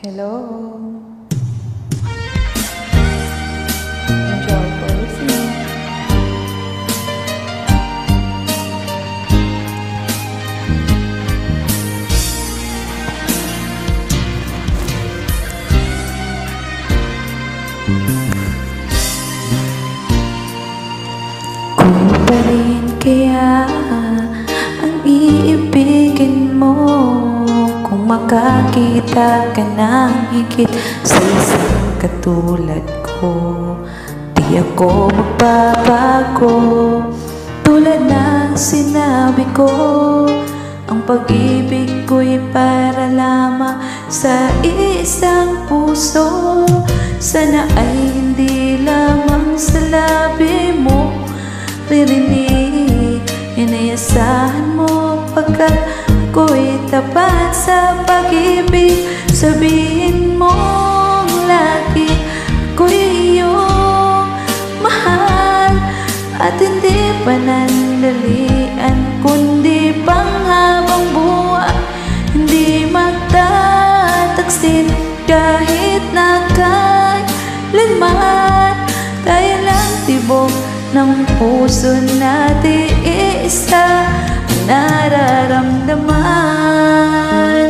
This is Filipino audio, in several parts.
Hello. Enjoy for listening. Ko pa rin kaya ang iibigin mo kung makakita ka ng higit sa isang katulad ko. Di ako magbabago, tulad ng sinabi ko. Ang pag-ibig ko'y para lamang sa isang puso. Sana ay hindi lamang sa labi mo ririnig. Inayasahan mo pagkat ako'y tapat sa pag-ibig. Sabihin mong lagi ako'y iyong mahal, at hindi panandalian kundi panghabang buhay. Hindi magtataksin kahit na kailanman. Tayo lang tibok ng puso natin, isa ang nararamdaman.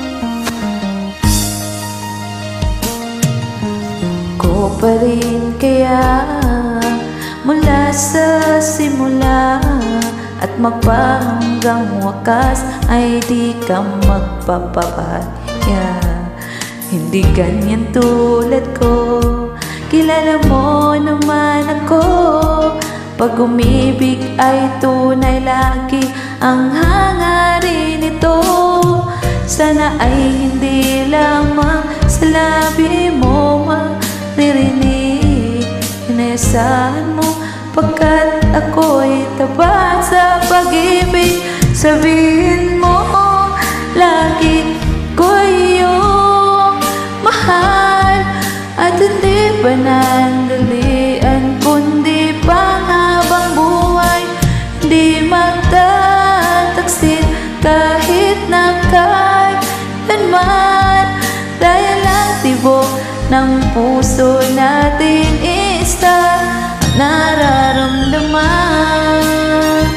Ko pa rin kaya mula sa simula at magpahanggang wakas ay di ka magpapabaya. Hindi ganyan tulad ko, kilala mo naman ako. Pag umibig ay tunay, lagi ang hangarin nito. Sana ay hindi lamang sa labi mo maririnig. Inayasahan mo pagkat ako'y tapat sa pag-ibig. Sabihin mo lagi ko'y iyong mahal, at hindi panandalian kundi panghabang buhay. Hindi magtataksin kahit na kailanman. Dahil lang tibok ng puso natin, isa ang nararamdaman.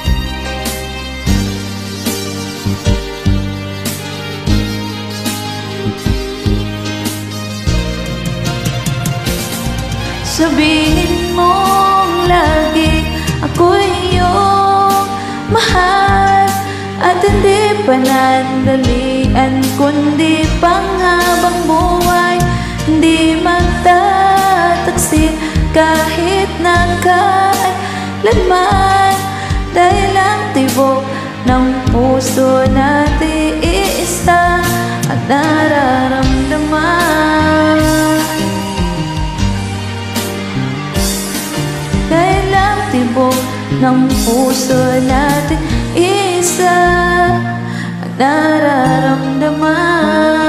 Sabihin mong lagi ako'y iyong mahal, at hindi panandalian kundi panghabang buhay. Hindi magtataksin kahit na kailanman. Dahil lang tibok ng puso natin, isa ang nararamdaman. Dahil lang tibok ng puso natin, isa ang nararamdaman.